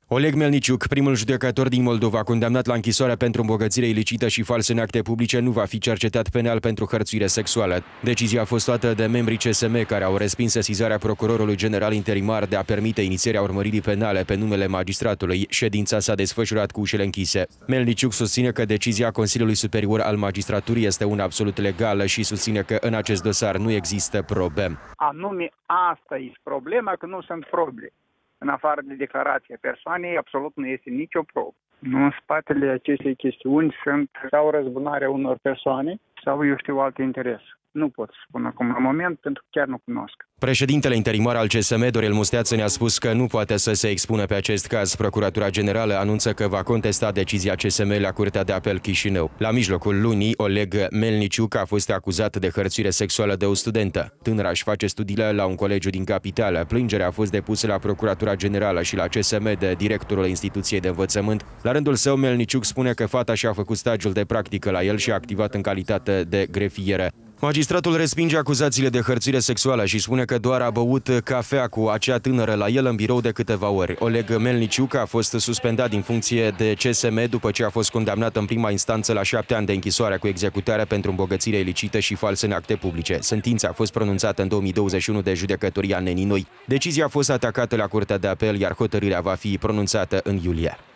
Oleg Melniciuc, primul judecător din Moldova condamnat la închisoare pentru îmbogățire ilicită și false în acte publice, nu va fi cercetat penal pentru hărțuire sexuală. Decizia a fost luată de membrii CSM, care au respins sesizarea procurorului general interimar de a permite inițierea urmăririi penale pe numele magistratului. Ședința s-a desfășurat cu ușile închise. Melniciuc susține că decizia Consiliului Superior al Magistraturii este una absolut legală și susține că în acest dosar nu există probe. Anume, asta e problema, că nu sunt probe. În afară de declarația persoanei, absolut nu este nicio probă. În spatele acestei chestiuni sunt sau răzbunarea unor persoane sau, eu știu, alte interese. Nu pot să spun acum la moment, pentru că chiar nu cunosc. Președintele interimar al CSM, Dorel Musteață, ne-a spus că nu poate să se expună pe acest caz. Procuratura Generală anunță că va contesta decizia CSM la Curtea de Apel Chișinău. La mijlocul lunii, Oleg Melniciuc a fost acuzat de hărțuire sexuală de o studentă. Tânăra își face studiile la un colegiu din capitală. Plângerea a fost depusă la Procuratura Generală și la CSM de directorul instituției de învățământ. La rândul său, Melniciuc spune că fata și-a făcut stagiul de practică la el și a activat în calitate de grefieră. Magistratul respinge acuzațiile de hărțuire sexuală și spune că doar a băut cafea cu acea tânără la el în birou de câteva ori. Oleg Melniciuc a fost suspendat din funcție de CSM după ce a fost condamnat în prima instanță la 7 ani de închisoare cu executare pentru îmbogățire ilicită și false în acte publice. Sentința a fost pronunțată în 2021 de judecătoria Neninoi. Decizia a fost atacată la Curtea de Apel, iar hotărârea va fi pronunțată în iulie.